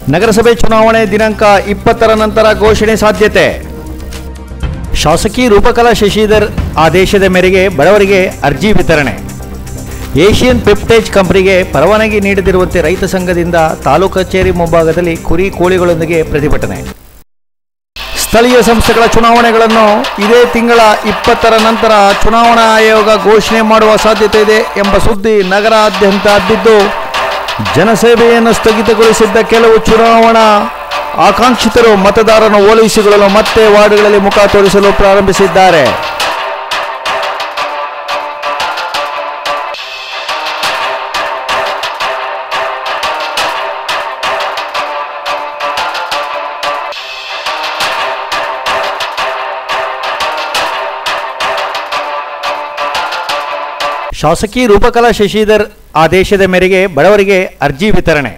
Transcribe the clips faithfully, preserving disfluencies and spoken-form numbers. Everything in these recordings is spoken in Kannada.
ನಗರಸಭೆ ಚುನಾವಣೆ ದಿನಾಂಕ ಇಪ್ಪತ್ತರ ನಂತರ ಘೋಷಣೆ ಸಾಧ್ಯತೆ. ಶಾಸಕಿ ರೂಪಕಲಾ ಶಶಿಧರ್ ಆದೇಶದ ಮೇರೆಗೆ ಬಡವರಿಗೆ ಅರ್ಜಿ ವಿತರಣೆ. ಏಷಿಯನ್ ಪೆಪ್ಟೇಜ್ ಕಂಪನಿಗೆ ಪರವಾನಗಿ ನೀಡದಿರುವಂತೆ ರೈತ ಸಂಘದಿಂದ ತಾಲೂಕು ಕಚೇರಿ ಮುಂಭಾಗದಲ್ಲಿ ಕುರಿ ಕೋಳಿಗಳೊಂದಿಗೆ ಪ್ರತಿಭಟನೆ. ಸ್ಥಳೀಯ ಸಂಸ್ಥೆಗಳ ಚುನಾವಣೆಗಳನ್ನು ಇದೇ ತಿಂಗಳ ಇಪ್ಪತ್ತರ ನಂತರ ಚುನಾವಣಾ ಆಯೋಗ ಘೋಷಣೆ ಮಾಡುವ ಸಾಧ್ಯತೆ ಇದೆ ಎಂಬ ಸುದ್ದಿ ನಗರಾದ್ಯಂತ ಹಬ್ಬಿದ್ದು, ಜನಸೇವೆಯನ್ನು ಸ್ಥಗಿತಗೊಳಿಸಿದ್ದ ಕೆಲವು ಚುನಾವಣಾ ಆಕಾಂಕ್ಷಿತರು ಮತದಾರರನ್ನು ಓಲೈಸಿಕೊಳ್ಳಲು ಮತ್ತೆ ವಾರ್ಡ್ಗಳಲ್ಲಿ ಮುಖ ತೋರಿಸಲು ಪ್ರಾರಂಭಿಸಿದ್ದಾರೆ. ಶಾಸಕಿ ರೂಪಕಲಾ ಶಶಿಧರ್ ಆದೇಶದ ಮೇರೆಗೆ ಬಡವರಿಗೆ ಅರ್ಜಿ ವಿತರಣೆ.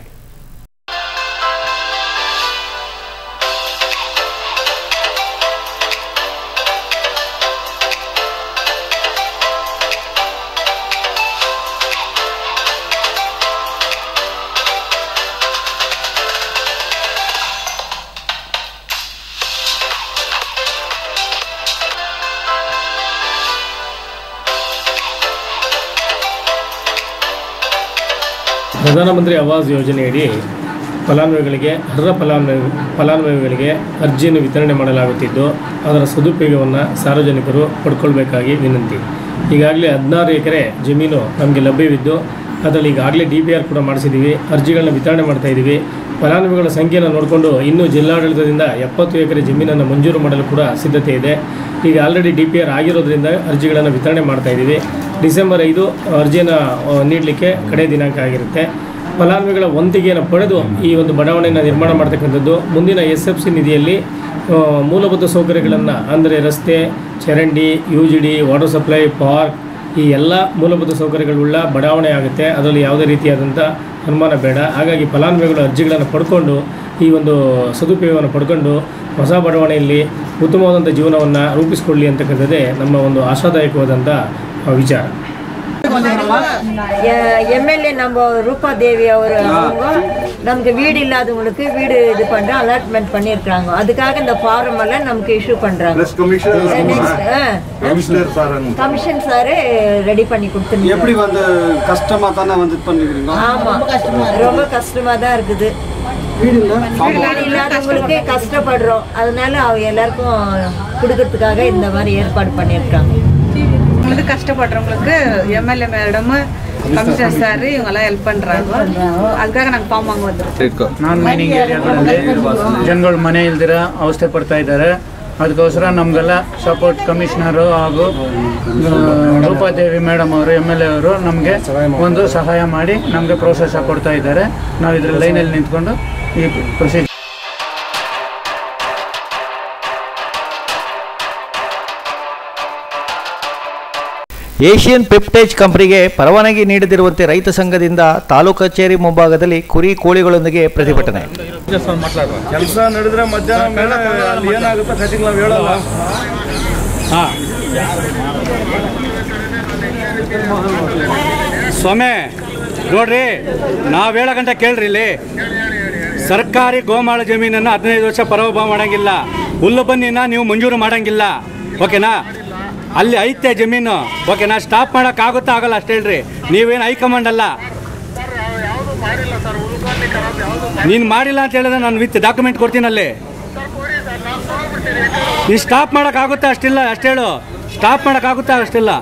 ಪ್ರಧಾನಮಂತ್ರಿ ಆವಾಸ್ ಯೋಜನೆಯಡಿ ಫಲಾನುಭವಿಗಳಿಗೆ ಅರ್ಹ ಫಲಾನುಭವಿ ಫಲಾನುಭವಿಗಳಿಗೆ ಅರ್ಜಿಯನ್ನು ವಿತರಣೆ ಮಾಡಲಾಗುತ್ತಿದ್ದು, ಅದರ ಸದುಪಯೋಗವನ್ನು ಸಾರ್ವಜನಿಕರು ಪಡ್ಕೊಳ್ಬೇಕಾಗಿ ವಿನಂತಿ. ಈಗಾಗಲೇ ಹದಿನಾರು ಎಕರೆ ಜಮೀನು ನಮಗೆ ಲಭ್ಯವಿದ್ದು, ಅದರಲ್ಲಿ ಈಗಾಗಲೇ ಡಿ ಪಿ ಆರ್ ಕೂಡ ಮಾಡಿಸಿದ್ದೀವಿ. ಅರ್ಜಿಗಳನ್ನ ವಿತರಣೆ ಮಾಡ್ತಾಯಿದ್ದೀವಿ. ಫಲಾನುಭವಿಗಳ ಸಂಖ್ಯೆಯನ್ನು ನೋಡಿಕೊಂಡು ಇನ್ನೂ ಜಿಲ್ಲಾಡಳಿತದಿಂದ ಎಪ್ಪತ್ತು ಎಕರೆ ಜಮೀನನ್ನು ಮಂಜೂರು ಮಾಡಲು ಕೂಡ ಸಿದ್ಧತೆ ಇದೆ. ಈಗ ಆಲ್ರೆಡಿ ಡಿ ಪಿ ಆರ್ ಆಗಿರೋದ್ರಿಂದ ಅರ್ಜಿಗಳನ್ನು ವಿತರಣೆ ಮಾಡ್ತಾಯಿದ್ದೀವಿ. ಡಿಸೆಂಬರ್ ಐದು ಅರ್ಜಿಯನ್ನು ನೀಡಲಿಕ್ಕೆ ಕಡೆ ದಿನಾಂಕ ಆಗಿರುತ್ತೆ. ಫಲಾನುಭವಿಗಳ ವಂತಿಗೆಯನ್ನು ಪಡೆದು ಈ ಒಂದು ಬಡಾವಣೆಯನ್ನು ನಿರ್ಮಾಣ ಮಾಡ್ತಕ್ಕಂಥದ್ದು. ಮುಂದಿನ ಎಸ್ ಎಫ್ ಸಿ ನಿಧಿಯಲ್ಲಿ ಮೂಲಭೂತ ಸೌಕರ್ಯಗಳನ್ನು ಅಂದರೆ ರಸ್ತೆ, ಚರಂಡಿ, U G D, water supply, park, ಈ ಎಲ್ಲ ಮೂಲಭೂತ ಸೌಕರ್ಯಗಳುಳ್ಳ ಬಡಾವಣೆ ಆಗುತ್ತೆ. ಅದರಲ್ಲಿ ಯಾವುದೇ ರೀತಿಯಾದಂಥ ಅನುಮಾನ ಬೇಡ. ಹಾಗಾಗಿ ಫಲಾನುಭವಿಗಳು ಅರ್ಜಿಗಳನ್ನು ಪಡ್ಕೊಂಡು ಈ ಒಂದು ಸದುಪಯೋಗವನ್ನು ಪಡ್ಕೊಂಡು ಹೊಸ ಬಡಾವಣೆಯಲ್ಲಿ ಉತ್ತಮವಾದಂಥ ಜೀವನವನ್ನು ರೂಪಿಸಿಕೊಳ್ಳಿ ಅಂತಕ್ಕಂಥದ್ದೇ ನಮ್ಮ ಒಂದು ಆಶಾದಾಯಕವಾದಂಥ ವಿಚಾರ. எம்எல்ஏ நம்ம ரூபாதேவி அவர் நமக்கு வீடு இல்லாதவங்களுக்கு வீடு இது பண்ற அலாட்மெண்ட் பண்ணிருக்காங்க. அதுக்காக இந்த ஃபார்ம் எல்லாம் நமக்கு இஷ்யூ பண்றாங்க. கமிஷன் சார் ரெடி பண்ணி கொடுத்துருங்க. எப்படி வந்து கஷ்டமா தானே வந்து பண்ணிக்கிறீங்க? ஆமா, ரொம்ப கஷ்டமா தான் இருக்குது. வீடு இல்லாதவங்களுக்கு கஷ்டப்படுறோம். அதனால அவங்க எல்லாருக்கும் கொடுக்கறதுக்காக இந்த மாதிரி ஏற்பாடு பண்ணியிருக்காங்க. கஷ்டப்படுறவங்களுக்கு எம்எல்ஏ மேடம், ಕಮಿಷನರ್ ಸರ್ ಇವೆಲ್ಲ ಹೆಲ್ಪ್ ಪண்றாங்க. ಅದಕ್ಕಾಗಿ ನಾನು ಫಾರ್ಮ್ ವಾಂಗ ಬಂದಿರೋದು. ನಾನ್ ಮೈನಿಂಗ್ ಏರಿಯಾಗಳಲ್ಲಿ ಜನಗಳು ಮನೆ ಇಲ್ದಿರ ಅವಸ್ಥೆ ಪಡ್ತಾ ಇದ್ದಾರೆ. ಅದಕ್ಕೋಸ್ಕರ ನಮಗೆಲ್ಲ ಸಪೋರ್ಟ್ ಕಮಿಷನರು ಹಾಗೂ ರೂಪಾದೇವಿ ಮೇಡಮ್ ಅವರು, ಎಮ್ ಎಲ್ ಎ ಅವರು ನಮಗೆ ಒಂದು ಸಹಾಯ ಮಾಡಿ ನಮಗೆ ಪ್ರೋತ್ಸಾಹ ಕೊಡ್ತಾ ಇದ್ದಾರೆ. ನಾವು ಇದ್ರ ಲೈನಲ್ಲಿ ನಿಂತ್ಕೊಂಡು ಈ ಪ್ರೊಸೀಜರ್. ಏಷಿಯನ್ ಪೆಪ್ಟೇಜ್ ಕಂಪನಿಗೆ ಪರವಾನಗಿ ನೀಡದಿರುವಂತೆ ರೈತ ಸಂಘದಿಂದ ತಾಲೂಕು ಕಚೇರಿ ಮುಂಭಾಗದಲ್ಲಿ ಕುರಿ ಕೋಳಿಗಳೊಂದಿಗೆ ಪ್ರತಿಭಟನೆ. ಕೆಲಸ ನಡೆದ್ರೆ ಮಧ್ಯಾಹ್ನ ಏನಾಗುತ್ತೆ ಕಟಿಂಗ್ ನಾವು ಹೇಳಲ್ಲ. ಸ್ವಾಮಿ ನೋಡ್ರಿ, ನಾವು ಹೇಳೋ ಗಂಟೆ ಕೇಳ್ರಿ. ಇಲ್ಲಿ ಸರ್ಕಾರಿ ಗೋಮಾಳ ಜಮೀನನ್ನು ಹದಿನೈದು ವರ್ಷ ಪರಭಾವ ಮಾಡೋಂಗಿಲ್ಲ. ಹುಲ್ಲು ಬನ್ನಿನ ನೀವು ಮಂಜೂರು ಮಾಡೋಂಗಿಲ್ಲ. ಓಕೆನಾ? ಅಲ್ಲಿ ಐತೆ ಜಮೀನು. ಓಕೆನಾ? ಸ್ಟಾಪ್ ಮಾಡೋಕ್ಕಾಗುತ್ತಾ ಆಗಲ್ಲ ಅಷ್ಟೇ ಹೇಳ್ರಿ. ನೀವೇನು ಹೈಕಮಾಂಡ್ ಅಲ್ಲ. ನೀನು ಮಾಡಿಲ್ಲ ಅಂತ ಹೇಳಿದ್ರೆ ನಾನು ವಿತ್ ಡಾಕ್ಯುಮೆಂಟ್ ಕೊಡ್ತೀನಿ. ಅಲ್ಲಿ ನೀನು ಸ್ಟಾಪ್ ಮಾಡೋಕ್ಕಾಗುತ್ತಾ ಅಷ್ಟಿಲ್ಲ ಅಷ್ಟೇ ಹೇಳು. ಸ್ಟಾಪ್ ಮಾಡೋಕ್ಕಾಗುತ್ತಾ ಅಷ್ಟಿಲ್ಲ.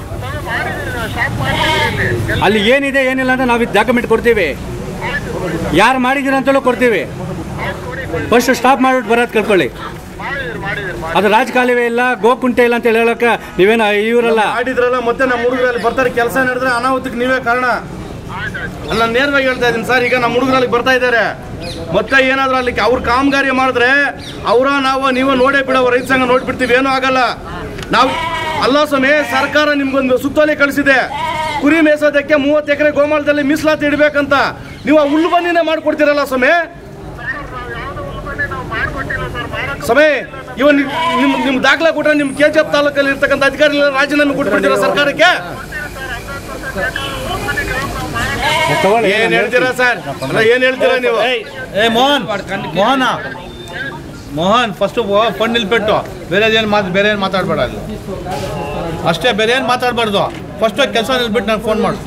ಅಲ್ಲಿ ಏನಿದೆ ಏನಿಲ್ಲ ಅಂತ ನಾವು ವಿತ್ ಡಾಕ್ಯುಮೆಂಟ್ ಕೊಡ್ತೀವಿ. ಯಾರು ಮಾಡಿದ್ದೀರ ಅಂತಲೂ ಕೊಡ್ತೀವಿ. ಫಸ್ಟ್ ಸ್ಟಾಪ್ ಮಾಡಿಬಿಟ್ಟು ಬರೋದು ಕೇಳ್ಕೊಳ್ಳಿ. ಅದು ರಾಜಕಾಲುವೆ ಇಲ್ಲ, ಗೋಕುಂಟೆ ಇಲ್ಲ ಅಂತ ಹೇಳೋಕೆ ನೀವೇನು ಇವರಲ್ಲ ಮಾಡಿದ್ರಲ್ಲ. ಮತ್ತೆ ನಮ್ಮ ಹುಡುಗರಲ್ಲಿ ಬರ್ತಾರೆ. ಕೆಲಸ ನಡೆದ್ರೆ ಅನಾಹುತಕ್ಕೆ ನೀವೇ ಕಾರಣ. ಅಲ್ಲ, ನೇರವಾಗಿ ಹೇಳ್ತಾ ಇದ್ದೀನಿ ಸರ್. ಈಗ ನಮ್ಮ ಹುಡುಗರಲ್ಲಿ ಬರ್ತಾ ಇದ್ದಾರೆ. ಮತ್ತೆ ಏನಾದರೂ ಅಲ್ಲಿ ಅವ್ರ ಕಾಮಗಾರಿ ಮಾಡಿದ್ರೆ ಅವರ ನಾವು ನೀವು ನೋಡೇ ಬಿಡೋ ರೈತ ಸಂಘ ನೋಡ್ಬಿಡ್ತೀವಿ. ಏನೂ ಆಗಲ್ಲ. ನಾವು ಅಲ್ಲ ಸ್ವಾಮಿ, ಸರ್ಕಾರ ನಿಮ್ಗೊಂದು ಸುತ್ತೋಲೆ ಕಳಿಸಿದೆ. ಕುರಿ ಮೇಸೋದಕ್ಕೆ ಮೂವತ್ತು ಎಕರೆ ಗೋಮಾಳದಲ್ಲಿ ಮೀಸಲಾತಿ ಇಡಬೇಕಂತ. ನೀವು ಆ ಹುಲ್ಲು ಬನ್ನಿನೇ ಮಾಡ್ಕೊಡ್ತೀರಲ್ಲ ಸ್ವಾಮಿ. ಸ್ವಾಮಿ, ಇವನ್ ನಿಮ್ ನಿಮ್ ದಾಖಲೆ ಕೊಟ್ಟರೆ ನಿಮ್ ಕೆ ಜಿ ಎಫ್ ತಾಲೂಕಲ್ಲಿ ಇರ್ತಕ್ಕಂಥ ಅಧಿಕಾರಿಗಳ ರಾಜೀನಾಮೆ ಕೊಟ್ಬಿಡ್ತೀರಾ ಸರ್ಕಾರಕ್ಕೆ? ಏನ್ ಹೇಳ್ತೀರಾ ಸರ್? ಅಲ್ಲ ಏನ್ ಹೇಳ್ತೀರಾ ನೀವು? ಏ ಮೋಹನ್ ಮೋಹನ ಮೋಹನ್ ಫಸ್ಟು ಫಂಡ್ ನಿಲ್ಬಿಟ್ಟು ಬೇರೆ ಏನು ಮಾತು ಬೇರೆ ಏನು ಮಾತಾಡಬೇಡ ಅಲ್ಲಿ ಅಷ್ಟೇ, ಬೇರೆ ಏನು ಮಾತಾಡಬಾರ್ದು. ಫಸ್ಟು ಕೆಲಸ ನಿಲ್ಬಿಟ್ಟು ನಂಗೆ ಫೋನ್ ಮಾಡು.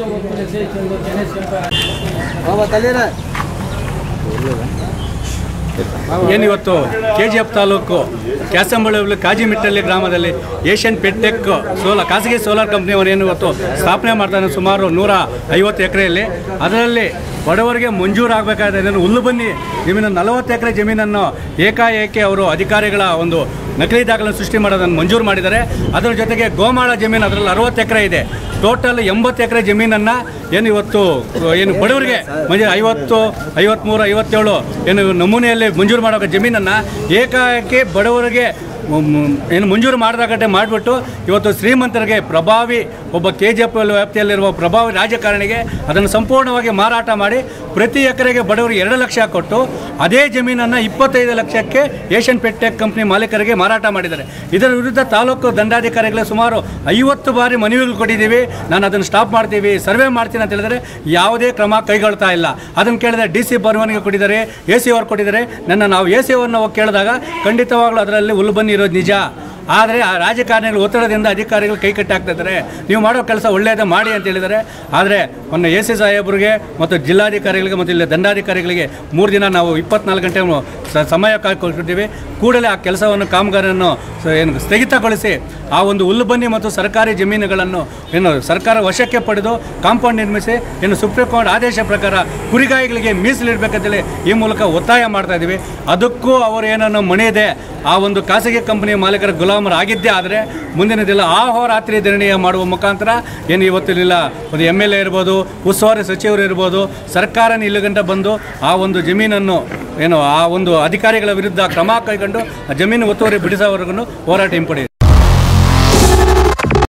ಏನಿವತ್ತು ಕೆ ಜಿ ಎಫ್ ತಾಲೂಕು ಕ್ಯಾಸಂಬಳ್ಳಿ ಹೋಬಳಿ ಕಾಜಿಮಿಟ್ಟಳ್ಳಿ ಗ್ರಾಮದಲ್ಲಿ ಏಷ್ಯನ್ ಪೆಟ್ಟೆಕ್ ಸೋಲಾರ್ ಖಾಸಗಿ ಸೋಲಾರ್ ಕಂಪ್ನಿಯವರು ಏನು ಇವತ್ತು ಸ್ಥಾಪನೆ ಮಾಡ್ತಾರೆ ಸುಮಾರು ನೂರ ಐವತ್ತು ಎಕರೆಯಲ್ಲಿ. ಅದರಲ್ಲಿ ಬಡವರಿಗೆ ಮಂಜೂರಾಗಬೇಕಾದ ಇದನ್ನು ಹುಲ್ಲು ಬನ್ನಿ ಜಮೀನು ನಲವತ್ತು ಎಕರೆ ಜಮೀನನ್ನು ಏಕಾಏಕಿ ಅವರು ಅಧಿಕಾರಿಗಳ ಒಂದು ನಕಲಿ ದಾಖಲೆ ಸೃಷ್ಟಿ ಮಾಡೋದನ್ನು ಮಂಜೂರು ಮಾಡಿದ್ದಾರೆ. ಅದರ ಜೊತೆಗೆ ಗೋಮಾಳ ಜಮೀನು ಅದರಲ್ಲಿ ಅರವತ್ತು ಎಕರೆ ಇದೆ. ಟೋಟಲ್ ಎಂಬತ್ತು ಎಕರೆ ಜಮೀನನ್ನು ಏನು ಇವತ್ತು ಏನು ಬಡವರಿಗೆ ಮಂಜೂರು ಐವತ್ತು ಐವತ್ತ್ಮೂರು ಐವತ್ತೇಳು ಏನು ನಮೂನೆಯಲ್ಲಿ ಮಂಜೂರು ಮಾಡೋ ಜಮೀನನ್ನು ಏಕಾಏಕಿ ಬಡವರಿಗೆ ಏನು ಮಂಜೂರು ಮಾಡಿದಾಗಟ್ಟೆ ಮಾಡಿಬಿಟ್ಟು ಇವತ್ತು ಶ್ರೀಮಂತರಿಗೆ ಪ್ರಭಾವಿ ಒಬ್ಬ ಕೆ ಜಿ ಎಫ್ ವ್ಯಾಪ್ತಿಯಲ್ಲಿರುವ ಪ್ರಭಾವಿ ರಾಜಕಾರಣಿಗೆ ಅದನ್ನು ಸಂಪೂರ್ಣವಾಗಿ ಮಾರಾಟ ಮಾಡಿ ಪ್ರತಿ ಎಕರೆಗೆ ಬಡವರಿಗೆ ಎರಡು ಲಕ್ಷ ಕೊಟ್ಟು ಅದೇ ಜಮೀನನ್ನು ಇಪ್ಪತ್ತೈದು ಲಕ್ಷಕ್ಕೆ ಏಷ್ಯನ್ ಪೆಟ್ಟೆಕ್ ಕಂಪ್ನಿ ಮಾಲೀಕರಿಗೆ ಮಾರಾಟ ಮಾಡಿದ್ದಾರೆ. ಇದರ ವಿರುದ್ಧ ತಾಲೂಕು ದಂಡಾಧಿಕಾರಿಗಳೇ ಸುಮಾರು ಐವತ್ತು ಬಾರಿ ಮನವಿಗಳು ಕೊಟ್ಟಿದ್ದೀವಿ, ನಾನು ಅದನ್ನು ಸ್ಟಾಪ್ ಮಾಡ್ತೀವಿ, ಸರ್ವೆ ಮಾಡ್ತೀನಿ ಅಂತ ಹೇಳಿದರೆ ಯಾವುದೇ ಕ್ರಮ ಕೈಗೊಳ್ತಾ ಇಲ್ಲ. ಅದನ್ನು ಕೇಳಿದರೆ ಡಿ ಸಿ ಬರವಣಿಗೆ ಕೊಟ್ಟಿದ್ದಾರೆ, ಎ ಸಿ ಅವ್ರು ಕೊಟ್ಟಿದ್ದಾರೆ. ನನ್ನ ನಾವು ಎ ಸಿ ಅವ್ರನ್ನ ಹೋಗಿ ಕೇಳಿದಾಗ ಖಂಡಿತವಾಗ್ಲೂ ಅದರಲ್ಲಿ ಹುಲ್ಲು ಬನ್ನಿ ಇರೋದು ನಿಜ. ಆದರೆ ಆ ರಾಜಕಾರಣಿಗಳ ಒತ್ತಡದಿಂದ ಅಧಿಕಾರಿಗಳು ಕೈ ಕಟ್ಟಾಗ್ತಿದ್ದಾರೆ. ನೀವು ಮಾಡೋ ಕೆಲಸ ಒಳ್ಳೆಯದು ಮಾಡಿ ಅಂತ ಹೇಳಿದ್ದಾರೆ. ಆದರೆ ಮೊನ್ನೆ ಎ ಸಿ ಸಾಹೇಬರಿಗೆ ಮತ್ತು ಜಿಲ್ಲಾಧಿಕಾರಿಗಳಿಗೆ ಮತ್ತು ಇಲ್ಲಿ ದಂಡಾಧಿಕಾರಿಗಳಿಗೆ ಮೂರು ದಿನ ನಾವು ಇಪ್ಪತ್ನಾಲ್ಕು ಗಂಟೆ ಸಮಯ ಕೊಟ್ಟಿದ್ದೀವಿ. ಕೂಡಲೇ ಆ ಕೆಲಸವನ್ನು ಕಾಮಗಾರಿಯನ್ನು ಏನು ಸ್ಥಗಿತಗೊಳಿಸಿ ಆ ಒಂದು ಹುಲ್ಲು ಬನ್ನಿ ಮತ್ತು ಸರ್ಕಾರಿ ಜಮೀನುಗಳನ್ನು ಏನು ಸರ್ಕಾರ ವಶಕ್ಕೆ ಪಡೆದು ಕಾಂಪೌಂಡ್ ನಿರ್ಮಿಸಿ ಏನು ಸುಪ್ರೀಂ ಕೋರ್ಟ್ ಆದೇಶ ಪ್ರಕಾರ ಕುರಿಗಾಯಿಗಳಿಗೆ ಮೀಸಲಿಡಬೇಕಂತೇಳಿ ಈ ಮೂಲಕ ಒತ್ತಾಯ ಮಾಡ್ತಾ ಇದ್ದೀವಿ. ಅದಕ್ಕೂ ಅವರು ಏನನ್ನು ಮಣಿಯದೆ ಆ ಒಂದು ಖಾಸಗಿ ಕಂಪನಿ ಮಾಲೀಕರ ಗುಲಾಮರಾಗಿದ್ದೇ ಆದರೆ ಮುಂದಿನದಿಲ್ಲ ಆಹೋರಾತ್ರಿ ಧರಣಿ ಮಾಡುವ ಮುಖಾಂತರ ಏನು ಇವತ್ತಿಲ್ಲ ಒಂದು ಎಮ್ ಎಲ್ ಎ ಇರ್ಬೋದು, ಉಸ್ತುವಾರಿ ಸಚಿವರು ಇರ್ಬೋದು, ಸರ್ಕಾರನ ಇಲ್ಲಿಗಂಟ ಬಂದು ಆ ಒಂದು ಜಮೀನನ್ನು ಏನು ಆ ಒಂದು ಅಧಿಕಾರಿಗಳ ವಿರುದ್ಧ ಕ್ರಮ ಕೈಗೊಂಡು ಆ ಜಮೀನು ಒತ್ತುವರಿ ಬಿಡಿಸೋವರೆಗೂ ಹೋರಾಟ ಹಿಂಪಡೆಯಿದೆ.